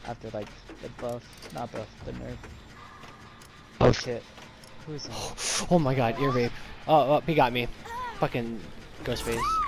After like the buff, not buff, the nerf. Oh shit. Who is that? Oh my god, ear rape. Oh, he got me. Fucking Ghostface.